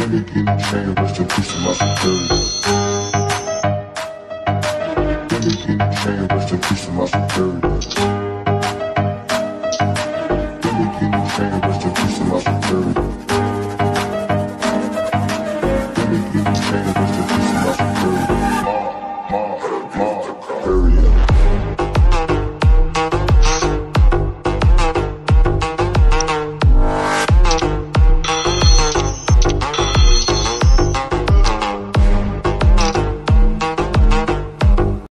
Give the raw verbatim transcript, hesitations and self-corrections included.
in the chain, rest in peace to my security. In the chain, rest in peace to my security.